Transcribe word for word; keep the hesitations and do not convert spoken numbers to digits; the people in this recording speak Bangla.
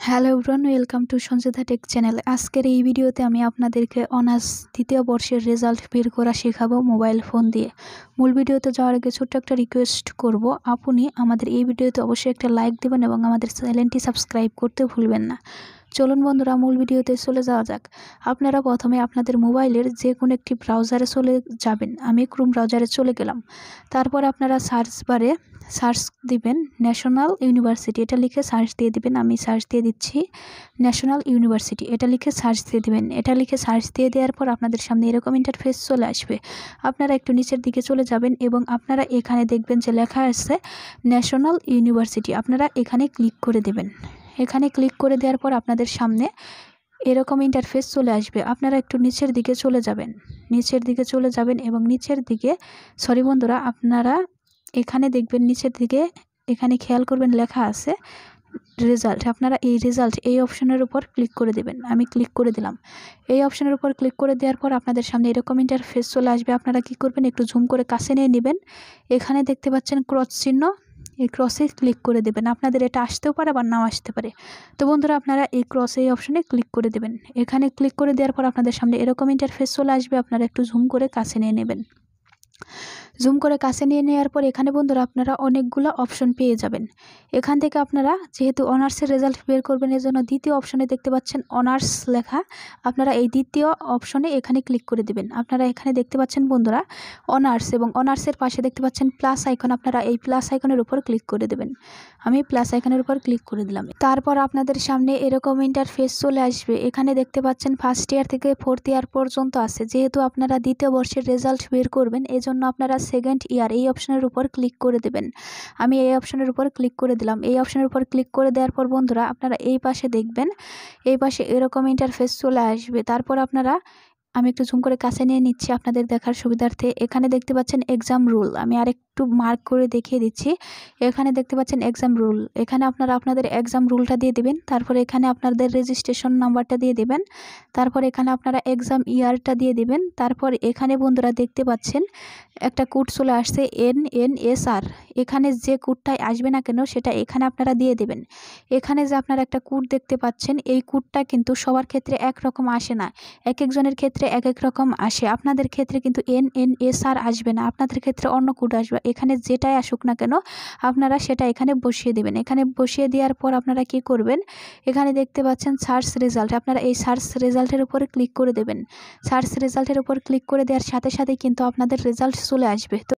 Hello everyone, welcome to Sanjita tech channel. আজকের এই ভিডিওতে আমি আপনাদেরকে অনার্স দ্বিতীয় বর্ষের রেজাল্ট বের করা শেখাবো মোবাইল ফোন দিয়ে। মূল ভিডিওতে যাওয়ার আগে ছোট্ট একটা রিকোয়েস্ট করব, আপনি আমাদের এই ভিডিওতে অবশ্যই একটা লাইক দেবেন এবং আমাদের চ্যানেলটি সাবস্ক্রাইব করতে ভুলবেন না। চলুন বন্ধুরা, মূল ভিডিওতে চলে যাওয়া যাক। আপনারা প্রথমে আপনাদের মোবাইলের যে কোনো একটি ব্রাউজারে চলে যাবেন। আমি ক্রোম ব্রাউজারে চলে গেলাম। তারপর আপনারা সার্চ বারে সার্চ দিবেন ন্যাশনাল ইউনিভার্সিটি, এটা লিখে সার্চ দিয়ে দিবেন। আমি সার্চ দিয়ে দিচ্ছি ন্যাশনাল ইউনিভার্সিটি, এটা লিখে সার্চ দিয়ে দিবেন। এটা লিখে সার্চ দিয়ে দেওয়ার পর আপনাদের সামনে এরকম ইন্টারফেস চলে আসবে। আপনারা একটু নিচের দিকে চলে যাবেন এবং আপনারা এখানে দেখবেন যে লেখা আছে ন্যাশনাল ইউনিভার্সিটি, আপনারা এখানে ক্লিক করে দেবেন। এখানে ক্লিক করে দেওয়ার পর আপনাদের সামনে এরকম ইন্টারফেস চলে আসবে। আপনারা একটু নিচের দিকে চলে যাবেন নিচের দিকে চলে যাবেন এবং নিচের দিকে সরি বন্ধুরা আপনারা এখানে দেখবেন নিচের দিকে এখানে খেয়াল করবেন লেখা আছে রেজাল্ট। আপনারা এই রেজাল্ট এই অপশনের উপর ক্লিক করে দেবেন। আমি ক্লিক করে দিলাম। এই অপশনের উপর ক্লিক করে দেওয়ার পর আপনাদের সামনে এরকম ইন্টারফেস চলে আসবে। আপনারা কি করবেন, একটু জুম করে কাছে নিয়ে নেবেন। এখানে দেখতে পাচ্ছেন ক্রস চিহ্ন, এই ক্রসে ক্লিক করে দেবেন। আপনাদের এটা আসতেও পারে বা নাও আসতে পারে। তো বন্ধুরা আপনারা এই ক্রস এই অপশনে ক্লিক করে দেবেন। এখানে ক্লিক করে দেওয়ার পর আপনাদের সামনে এরকম ইন্টারফেস চলে আসবে। আপনারা একটু জুম করে কাছে নিয়ে নেবেন। জুম করে কাছে নিয়ে নেওয়ার পর এখানে বন্ধুরা আপনারা অনেকগুলো অপশন পেয়ে যাবেন। এখান থেকে আপনারা যেহেতু অনার্সের রেজাল্ট বের করবেন, এর জন্য দ্বিতীয় অপশনে দেখতে পাচ্ছেন অনার্স লেখা। আপনারা এই দ্বিতীয় অপশনে এখানে ক্লিক করে দেবেন। আপনারা এখানে দেখতে পাচ্ছেন বন্ধুরা অনার্স, এবং অনার্সের পাশে দেখতে পাচ্ছেন প্লাস আইকন, আপনারা এই প্লাস আইকনের উপর ক্লিক করে দেবেন। আমি প্লাস আইকনের উপর ক্লিক করে দিলাম। তারপর আপনাদের সামনে এরকম ইন্টারফেস চলে আসবে। এখানে দেখতে পাচ্ছেন ফার্স্ট ইয়ার থেকে ফোর্থ ইয়ার পর্যন্ত আছে। যেহেতু আপনারা দ্বিতীয় বর্ষের রেজাল্ট বের করবেন, এজন্য আপনারা সেকেন্ড ইয়ার এই অপশনের উপর ক্লিক করে দেবেন। আমি এই অপশনের উপর ক্লিক করে দিলাম। এই অপশনের উপর ক্লিক করে দেওয়ার পর বন্ধুরা আপনারা এই পাশে দেখবেন, এই পাশে এরকম ইন্টারফেস চলে আসবে। তারপর আপনারা আমি একটু জুম করে কাছে নিয়ে নিচ্ছি আপনাদের দেখার সুবিধার্থে। এখানে দেখতে পাচ্ছেন এক্সাম রুল, আমি আরেকটু মার্ক করে দেখিয়ে দিচ্ছি। এখানে দেখতে পাচ্ছেন এক্সাম রুল, এখানে আপনারা আপনাদের এক্সাম রুলটা দিয়ে দিবেন। তারপর এখানে আপনাদের রেজিস্ট্রেশন নাম্বারটা দিয়ে দিবেন। তারপর এখানে আপনারা এক্সাম ইয়ারটা দিয়ে দিবেন। তারপর এখানে বন্ধুরা দেখতে পাচ্ছেন একটা কোড চলে আসছে এন এন এস আর। এখানে যে কোডটাই আসবে না কেন সেটা এখানে আপনারা দিয়ে দেবেন। এখানে যে আপনারা একটা কোড দেখতে পাচ্ছেন, এই কোডটা কিন্তু সবার ক্ষেত্রে একরকম আসে না, এক একজনের ক্ষেত্রে এক এক রকম আসে। আপনাদের ক্ষেত্রে কিন্তু এন এন এস আর আসবে না, আপনাদের ক্ষেত্রে অন্য কোড আসবে। এখানে যেটাই আসুক না কেন আপনারা সেটা এখানে বসিয়ে দেবেন। এখানে বসিয়ে দেওয়ার পর আপনারা কি করবেন, এখানে দেখতে পাচ্ছেন সার্চ রেজাল্ট, আপনারা এই সার্চ রেজাল্টের উপরে ক্লিক করে দেবেন। সার্চ রেজাল্টের উপর ক্লিক করে দেওয়ার সাথে সাথে কিন্তু আপনাদের রেজাল্ট চলে আসবে। তো